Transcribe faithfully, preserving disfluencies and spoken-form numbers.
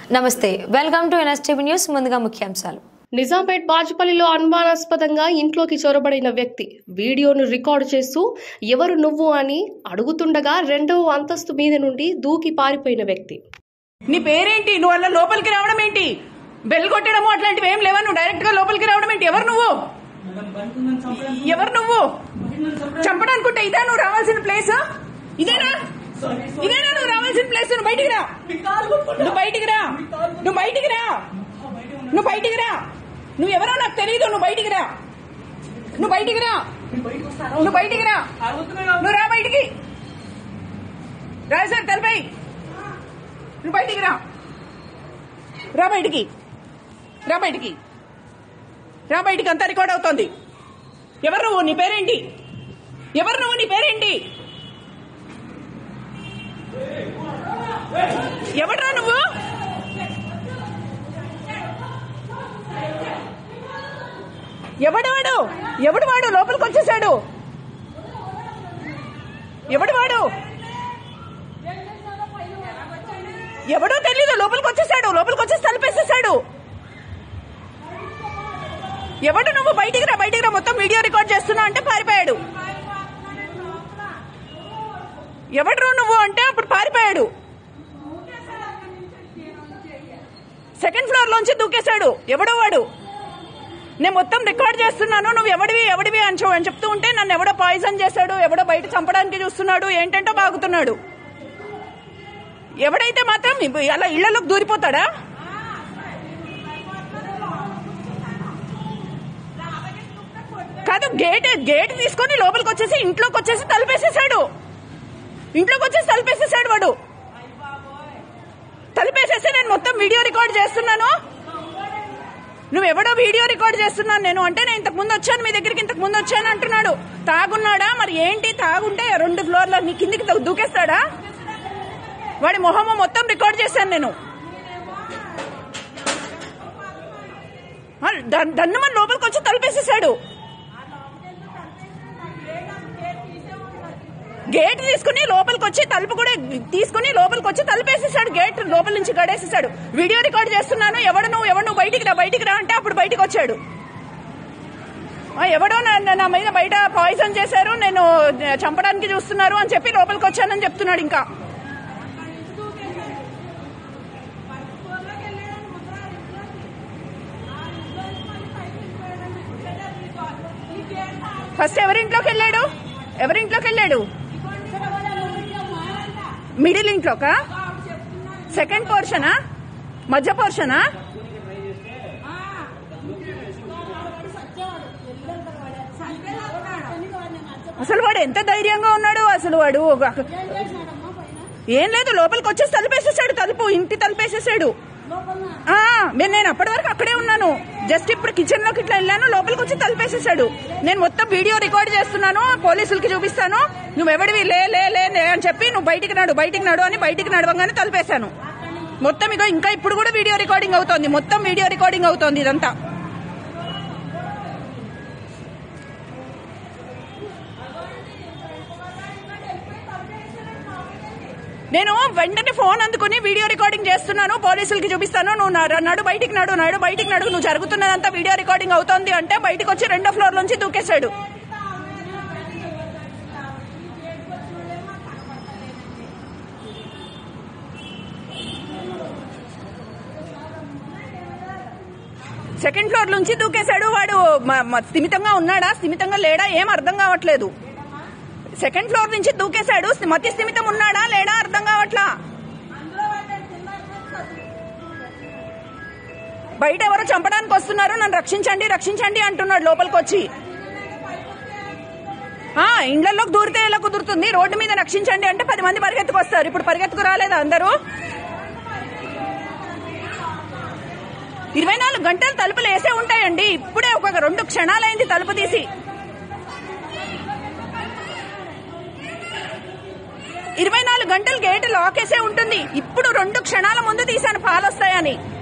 నమస్తే, welcome to NSTV news. ముందుగా ముఖ్యాంశాలు. నిజాంపేట్ బాజ్పల్లిలో అనుమానాస్పదంగా ఇంట్లోకి చొరబడిన వ్యక్తి వీడియోను రికార్డు చేస్తూ ఎవరు నువ్వు అని అడుగుతుండగా రెండవ అంతస్తు మీద నుండి దూకి పారిపోయిన వ్యక్తి. నీ పేరేంటి? నువ్వు అలా లోపలికి రావడం ఏంటి? బెల్ కొట్టడము అట్లాంటివి ఏం లేవా? నువ్వు డైరెక్ట్ గా లోపలికి రావడం ఏంటి? ఎవరు నువ్వు? ఎవరు నువ్వు? చంపడానుకుంటే ఇదా నువ్వు రావాల్సిన ప్లేస్? ఇదేనా ఇదేనా నువ్వు రావాల్సిన ప్లేస్? నువ్వు బయటికి రా, నువ్వు బయటికి రా, నువ్వు బయటికి రా, నువ్వు బయటికి రా. నువ్వు ఎవరో నాకు తెలియదు. నువ్వు బయటికి రా, నువ్వు బయటికి రా, నువ్వు బయటికి రా, నువ్వు రా బయటికి. రా సార్ తలపై, నువ్వు బయటికి రా, రా బయటికి, రా బయటికి, రా బయటికి. అంతా రికార్డ్ అవుతోంది. ఎవరు నువ్వు? నీ పేరేంటి? ఎవరు నువ్వు? నీ పేరేంటి? ఎవడ్రా నువ్వు? ఎవడు వాడు? ఎవడు వాడు? లోపలికి వచ్చేసాడు. ఎవడు వాడు? ఎవడో తెలీదు. లోపలికి వచ్చేసాడు. లోపలికి వచ్చేసి తలుపేసేసాడు. ఎవడు నువ్వు? బయటికి రా, బయటికి రా. మొత్తం వీడియో రికార్డ్ చేస్తున్నా అంటే పారిపోయాడు. ఎవడు నువ్వు అంటే అప్పుడు పారిపోయాడు. సెకండ్ ఫ్లోర్ లోంచి దూకేశాడు. ఎవడో వాడు. నేను మొత్తం రికార్డ్ చేస్తున్నాను. నువ్వు ఎవడివి ఎవడివి అని అని చెప్తూ ఉంటే నన్ను ఎవడో పాయిజన్ చేశాడు, ఎవడో బయట చంపడానికి చూస్తున్నాడు, ఏంటంటో బాగుతున్నాడు. ఎవడైతే మాత్రం అలా ఇళ్లలోకి దూరిపోతాడా? కాదు, గేట్ గేట్ తీసుకొని లోపలికి వచ్చేసి ఇంట్లోకి వచ్చేసి తలుపేసేసాడు. ఇంట్లోకి వచ్చేసి తలుపేసేసాడు వాడు. తలుపేసేసి నేను మొత్తం వీడియో రికార్డ్ చేస్తున్నాను. నువ్వు ఎవడో వీడియో రికార్డ్ చేస్తున్నాను నేను అంటే, నేను ఇంతకు ముందు వచ్చాను మీ దగ్గరికి, ఇంతకు ముందు వచ్చాను అంటున్నాడు. తాగున్నాడా మరి ఏంటి? తాగుంటే రెండు ఫ్లోర్ల నీ కిందికి దూకేస్తాడా? వాడి మొహము మొత్తం రికార్డ్ చేశాను నేను. దన్నుమని లోపలికి వచ్చి తలుపేసేసాడు. గేట్ తీసుకుని లోపలికి వచ్చి తలుపు కూడా తీసుకుని లోపలికి వచ్చి తలుపేసేసాడు. గేట్ లోపల నుంచి గడేసేసాడు. వీడియో రికార్డ్ చేస్తున్నాను. ఎవడు నువ్వు? ఎవడు నువ్వు? బయటికి రా, బయటికి రా అంటే అప్పుడు బయటికి వచ్చాడు. ఎవడో నా మీద బయట పాయిజన్ చేశారు, నేను చంపడానికి చూస్తున్నారు అని చెప్పి లోపలికి వచ్చానని చెప్తున్నాడు. ఇంకా ఫస్ట్ ఎవరింట్లోకి వెళ్ళాడు? ఎవరింట్లోకి వెళ్ళాడు? మిడిల్ ఇంట్లోకా? సెకండ్ పోర్షనా? మధ్య పోర్షనా? అసలు వాడు ఎంత ధైర్యంగా ఉన్నాడు అసలు. వాడు ఏం లేదు, లోపలికి వచ్చేసి తలుపేసేసాడు. తలుపు ఇంటి తలుపేసేసాడు. నేను అప్పటి వరకు అక్కడే ఉన్నాను. జస్ట్ ఇప్పుడు కిచెన్ లోకి ఇట్లా వెళ్ళాను, లోపలికి వచ్చి తలుపేసేసాడు. నేను మొత్తం వీడియో రికార్డ్ చేస్తున్నాను, పోలీసులకి చూపిస్తాను. నువ్వు ఎవడివి? లే లే లే అని చెప్పి నువ్వు బయటికి నడు, బయటికి నడు అని బయటికి నడవంగానే తలుపేశాను మొత్తం. ఇక ఇంకా ఇప్పుడు కూడా వీడియో రికార్డింగ్ అవుతోంది. మొత్తం వీడియో రికార్డింగ్ అవుతోంది ఇదంతా. నేను వెంటనే ఫోన్ అందుకుని వీడియో రికార్డింగ్ చేస్తున్నాను, పోలీసులకి చూపిస్తాను. నువ్వు నడు, బయటికి నడు, నడు బయటికి నడు, నువ్వు జరుగుతున్నదంతా వీడియో రికార్డింగ్ అవుతోంది అంటే బయటకు వచ్చి రెండో ఫ్లోర్ నుంచి దూకేశాడు. సెకండ్ ఫ్లోర్ నుంచి దూకేశాడు. వాడు స్థిమితంగా ఉన్నాడా, స్థిమితంగా లేడా ఏం అర్థం కావట్లేదు. సెకండ్ ఫ్లోర్ నుంచి దూకేశాడు. మతి స్థిమితం ఉన్నాడా లేడా అర్థం కావట్లా. బయట ఎవరో చంపడానికి వస్తున్నారు, నన్ను రక్షించండి రక్షించండి అంటున్నాడు లోపలికి వచ్చి. ఇండ్లలోకి దూరితే ఎలా కుదురుతుంది? రోడ్డు మీద రక్షించండి అంటే పది మంది పరిగెత్తుకు వస్తారు. ఇప్పుడు పరిగెత్తుకు రాలేదా అందరూ? ఇరవై నాలుగు గంటలు తలుపులు వేసే ఉంటాయండి. ఇప్పుడే ఒక రెండు క్షణాలైంది తలుపు తీసి. ఇరవై నాలుగు గంటలు గేట్ లాక్ వేసే ఉంటుంది. ఇప్పుడు రెండు క్షణాల ముందు తీశాను పాలు వస్తాయని.